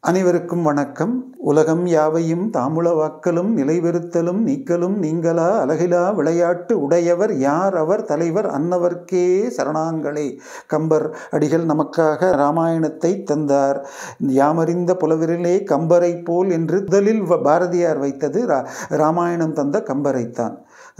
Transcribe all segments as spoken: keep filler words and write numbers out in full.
அனைவருக்கும் வணக்கம். உலகம் யாவையும் தாமுளவாக்கலும் நிலைவெறுத்தலும் நீக்கலும் நீங்களா அழகிலா விளையாட்டு உடையவர் யார் அவர் தலைவர் அன்னவர்க்கே சரணாங்களே. கம்பர் அடிகள் நமக்காக இராமாயணத்தை தந்தார். யாமறிந்த புலவரிலே கம்பரை போல் என்று முதலில் பாரதியார் வைத்தது இராமாயணம் தந்த கம்பரைத்தான்.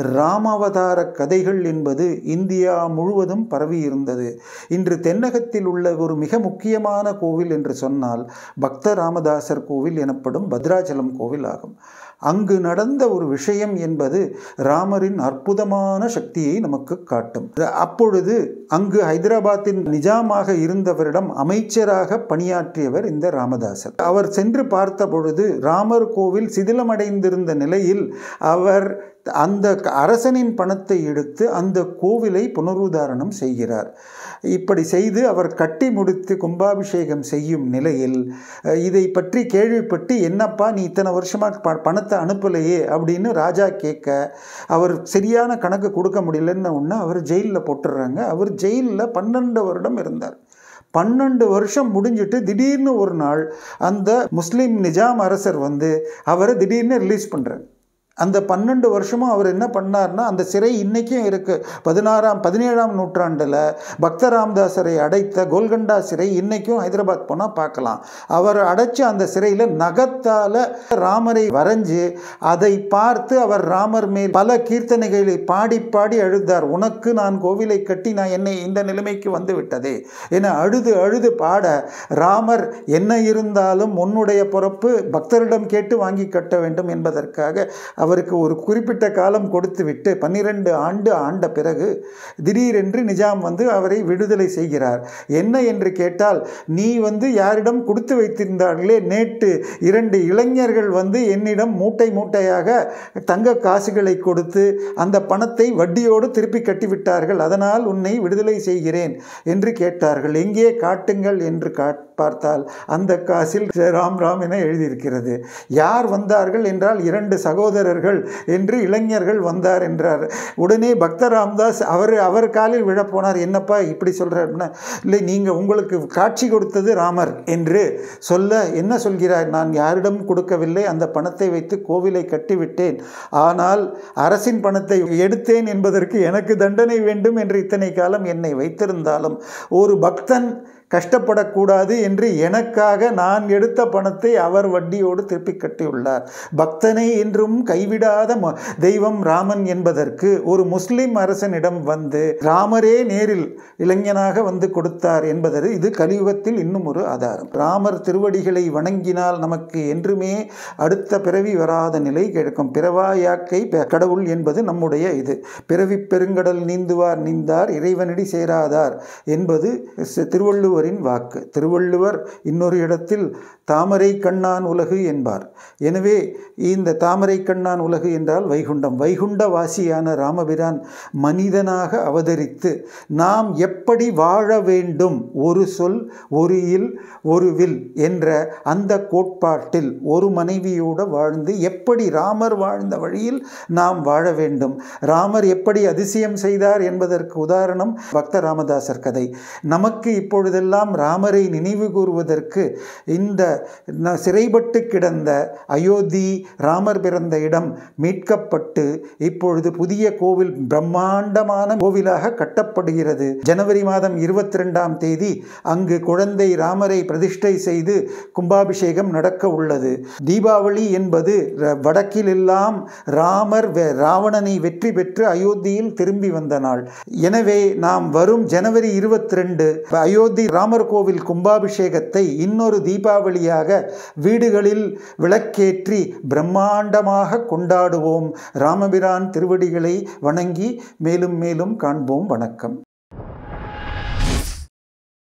ராமாவதார கதைகள் என்பது இந்தியா முழுவதும் பரவியிருந்தது. இன்று தென்னகத்தில் உள்ள ஒரு மிக முக்கியமான கோவில் என்று சொன்னால் பக்த ராமதாசர் கோவில் எனப்படும் பத்ராச்சலம் கோவில் ஆகும். அங்கு நடந்த ஒரு விஷயம் என்பது ராமரின் அற்புதமான சக்தியை நமக்கு காட்டும். அப்பொழுது அங்கு ஹைதராபாத்தின் நிஜாமாக இருந்தவரிடம் அமைச்சராக பணியாற்றியவர் இந்த ராமதாசர். அவர் சென்று பார்த்த பொழுது ராமர் கோவில் சிதிலமடைந்திருந்த நிலையில் அவர் அந்த அரசனின் பணத்தை எடுத்து அந்த கோவிலை புனருத்தாரணம் செய்கிறார். இப்படி செய்து அவர் கட்டி முடித்து கும்பாபிஷேகம் செய்யும் நிலையில் இதை பற்றி கேள்விப்பட்டு, என்னப்பா நீ இத்தனை வருஷமாக பணத்தை அனுப்பலையே அப்படின்னு ராஜா கேட்க, அவர் சரியான கணக்கு கொடுக்க முடியலன்னு ஒன்று அவர் ஜெயிலில் போட்டுடுறாங்க. அவர் ஜெயிலில் பன்னெண்டு வருடம் இருந்தார். பன்னெண்டு வருஷம் முடிஞ்சிட்டு திடீர்னு ஒரு நாள் அந்த முஸ்லீம் நிஜாம் அரசர் வந்து அவரை திடீர்னு ரிலீஸ் பண்ணுறாங்க. அந்த பன்னெண்டு வருஷமும் அவர் என்ன பண்ணார்னா, அந்த சிறை இன்றைக்கும் இருக்குது. பதினாறாம் பதினேழாம் நூற்றாண்டில் பக்த ராமதாசரை அடைத்த கோல்கண்டா சிறை இன்றைக்கும் ஹைதராபாத் போனால் பார்க்கலாம். அவர் அடைச்ச அந்த சிறையில் நகத்தால் ராமரை வரைஞ்சி அதை பார்த்து அவர் ராமர் மேல் பல கீர்த்தனைகளை பாடி பாடி அழுதார். உனக்கு நான் கோவிலை கட்டி நான் என்னை இந்த நிலைமைக்கு வந்து விட்டதே என அழுது அழுது பாட, ராமர் என்ன இருந்தாலும் உன்னுடைய பொறுப்பு பக்தரிடம் கேட்டு வாங்கி கட்ட வேண்டும் என்பதற்காக அவருக்கு ஒரு குறிப்பிட்ட காலம் கொடுத்து விட்டு பன்னிரண்டு ஆண்டு ஆண்ட பிறகு திடீரென்று நிஜாம் வந்து அவரை விடுதலை செய்கிறார். என்ன என்று கேட்டால், நீ வந்து யாரிடம் கொடுத்து வைத்திருந்தார்களே, நேற்று இரண்டு இளைஞர்கள் வந்து என்னிடம் மூட்டை மூட்டையாக தங்க காசுகளை கொடுத்து அந்த பணத்தை வட்டியோடு திருப்பி கட்டிவிட்டார்கள், அதனால் உன்னை விடுதலை செய்கிறேன் என்று கேட்டார்கள். எங்கே காட்டுங்கள் என்று காட் பார்த்தால் அந்த காசில் ராம் ராம் என எழுதியிருக்கிறது. யார் வந்தார்கள் என்றால் இரண்டு சகோதரர்கள் என்று இளைஞர்கள் வந்தார் என்றார். உடனே பக்த ராமதாஸ் அவர் அவர் காலில் விழப்போனார். என்னப்பா இப்படி சொல்கிறார்னா, இல்லை நீங்கள் உங்களுக்கு காட்சி கொடுத்தது ராமர் என்று சொல்ல, என்ன சொல்கிறார், நான் யாரிடம் கொடுக்கவில்லை, அந்த பணத்தை வைத்து கோவிலை கட்டிவிட்டேன், ஆனால் அரசின் பணத்தை எடுத்தேன் என்பதற்கு எனக்கு தண்டனை வேண்டும் என்று இத்தனை காலம் என்னை வைத்திருந்தாலும் ஒரு பக்தன் கஷ்டப்படக்கூடாது என்று எனக்காக நான் எடுத்த பணத்தை அவர் வட்டியோடு திருப்பி கட்டியுள்ளார். பக்தனை என்றும் கைவிடாத தெய்வம் ராமன் என்பதற்கு ஒரு முஸ்லிம் அரசனிடம் வந்து ராமரே நேரில் இளைஞனாக வந்து கொடுத்தார் என்பது இது கலியுகத்தில் இன்னும் ஒரு ஆதாரம். ராமர் திருவடிகளை வணங்கினால் நமக்கு என்றுமே அடுத்த பிறவி வராத நிலை கிடைக்கும். பிறவாயாக்கை கடவுள் என்பது நம்முடைய இது. பிறவி பெருங்கடல் நீந்துவார் நீந்தார் இறைவனடி சேராதார் என்பது திருவள்ளுவர் வாக்கு. திருவள்ளுவர் இன்னொரு இடத்தில் தாமரை கண்ணான் உலகு என்பார். எனவே இந்த தாமரை கண்ணான் உலகு என்றால் வைகுண்டம். வைகுண்ட வாசியான ராமபிரான் மனிதனாக அவதரித்து நாம் எப்படி வாழ வேண்டும், ஒரு சொல் ஒரு இல் ஒரு வில் என்ற அந்த கோட்பாட்டில் ஒரு மனைவியோடு வாழ்ந்து எப்படி ராமர் வாழ்ந்த வழியில் நாம் வாழ வேண்டும், ராமர் எப்படி அதிசயம் செய்தார் என்பதற்கு உதாரணம் பக்த ராமதாசர் கதை. நமக்கு இப்பொழுதெல்லாம் ராமரை நினைவு கூறுவதற்கு இந்த சிறைப்பட்டு கிடந்த அயோத்தி ராமர் பிறந்த இடம் மீட்கப்பட்டு இப்பொழுது புதிய கோவில் பிரம்மாண்டமான கோவிலாக கட்டப்படுகிறது. ஜனவரி மாதம் இருபத்தி ரெண்டாம் தேதி அங்கு குழந்தை ராமரை பிரதிஷ்டை செய்து கும்பாபிஷேகம் நடக்க உள்ளது. தீபாவளி என்பது வடக்கில் எல்லாம் ராமர் ராவணனை வெற்றி பெற்று அயோத்தியில் திரும்பி வந்த நாள். எனவே நாம் வரும் ஜனவரி இருபத்தி ரெண்டு அயோத்தி ராமர் கோவில் கும்பாபிஷேகத்தை இன்னொரு தீபாவளியாக வீடுகளில் விளக்கேற்றி பிரம்மாண்டமாக கொண்டாடுவோம். ராமபிரான் திருவடிகளை வணங்கி மேலும் மேலும் காண்போம். வணக்கம்.